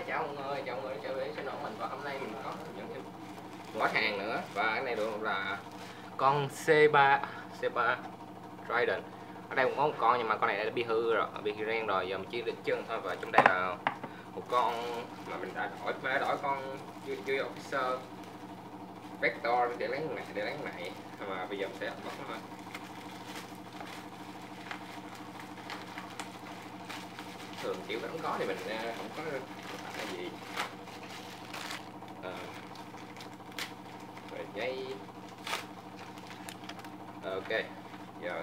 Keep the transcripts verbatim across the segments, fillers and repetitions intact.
chào mọi người, chào mọi người trở về channel mình. Và hôm nay mình có nhận thêm một gói hàng nữa, và cái này được là con C ba C ba Trident. Ở đây cũng có một con nhưng mà con này đã bị hư rồi, bị ren rồi, giờ mình chỉ định chân thôi. Và trong đây là một con mà mình đã đổi đã đổi con Yui Officer Vector để lấy này để lấy này mà bây giờ mình sẽ bóc nó thôi. Thường kiểu đóng gói thì mình không có cái gì à, rồi dây à, ok giờ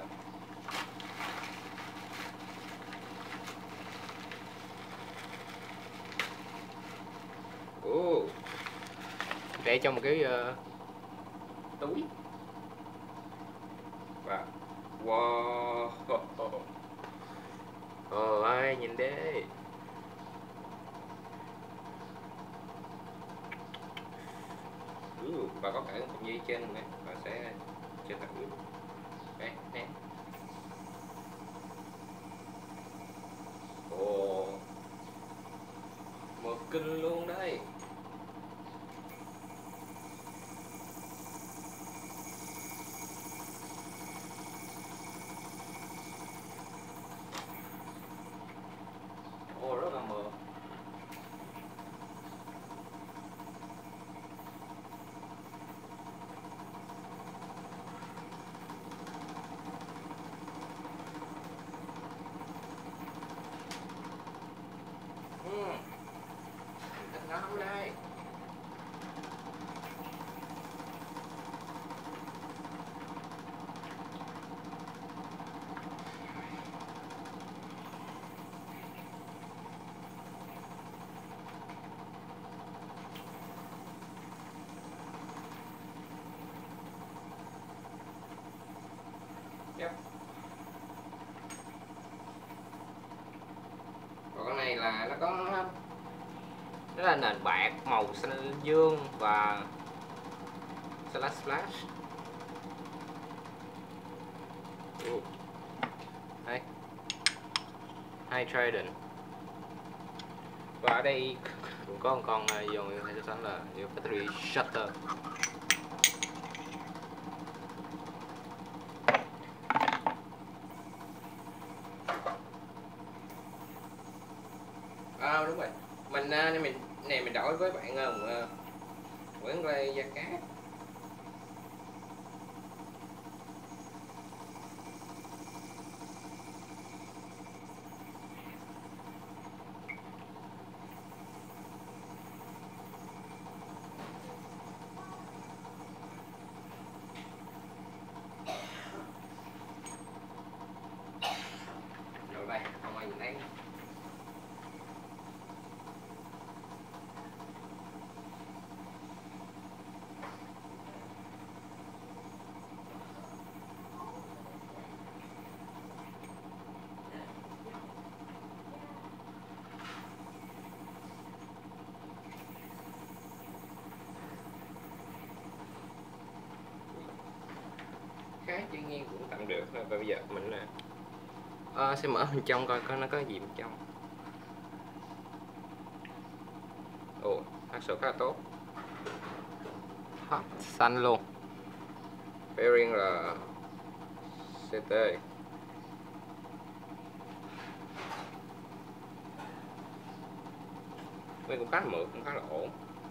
uh, để trong một cái uh, túi và wow ồ oh, ai nhìn đây uh, và có cả cục dây trên này và sẽ chơi thật luôn đây nè. Ồ oh, một kinh luôn đấy. Ồ oh, rất là mờ. Uhm. Thích nó lắm đây. Yep. Còn cái này là nó có nó là nền bạc màu xanh dương và slash splash. Uh. Đây hai Trident, và ở đây cũng có một con dùng hay sẵn là battery shutter. À, đúng rồi, mình này mình này mình đổi với bạn uh, Nguyễn Lê Gia Cát. Rồi đây, không ai nhìn thấy. Khá tuy nhiên cũng tạm được. Và bây giờ mình à, sẽ mở bên trong coi có nó có gì bên trong. Ồ, hạt số khá là tốt, hot xanh luôn. Bearing là xê tê. Đây cũng khá là mượt, cũng khá là ổn.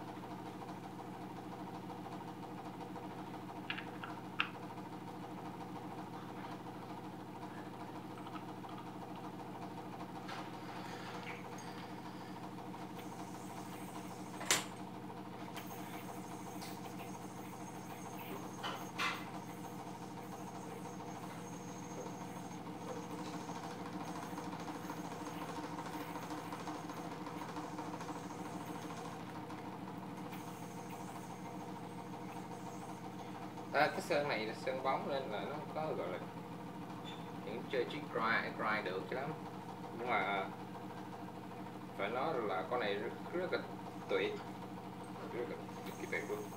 À, cái sơn này là sơn bóng nên là nó không có gọi là những chơi chiếc dry dry được chứ lắm, nhưng mà phải nói là con này rất, rất là tuyệt, rất là tuyệt tuyệt luôn.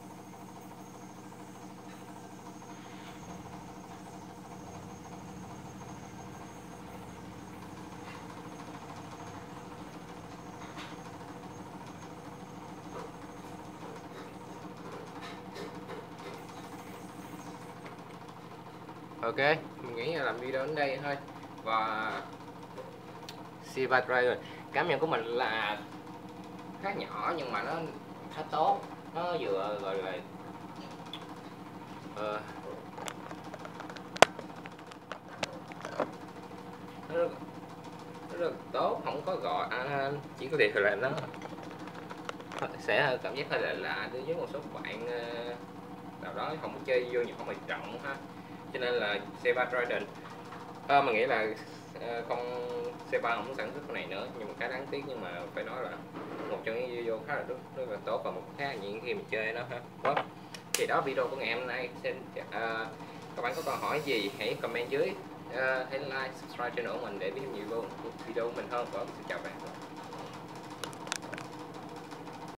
Ok, mình nghĩ là làm video đến đây thôi. Và Silver Dragon, cảm nhận của mình là khá nhỏ nhưng mà nó khá tốt. Nó vừa gọi là uh, nó, rất, nó rất tốt, không có gọi à, chỉ có điều là nó sẽ cảm giác hơi lạ lạ đối với một số bạn uh, nào đó không có chơi vô nhỏ mà trọng ha. Cho nên là Silver Dragon à, mình nghĩ là uh, con xê ba không sản xuất cái này nữa, nhưng mà cái đáng tiếc, nhưng mà phải nói là một trong những video khá là rất, rất là tốt và một khá là những khi mình chơi nó ha. Đó. Thì đó video của ngày hôm nay. Xin uh, các bạn có câu hỏi gì hãy comment dưới, uh, hãy like subscribe channel của mình để biết nhiều video của mình hơn. Và xin chào bạn.